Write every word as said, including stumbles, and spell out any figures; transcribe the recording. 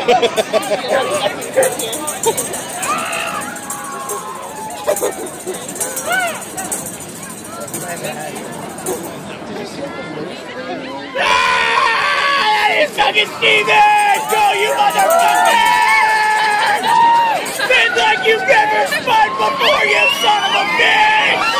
Fucking Steven! Go, you motherfucker! Spin like you've never spun before, you son of a bitch!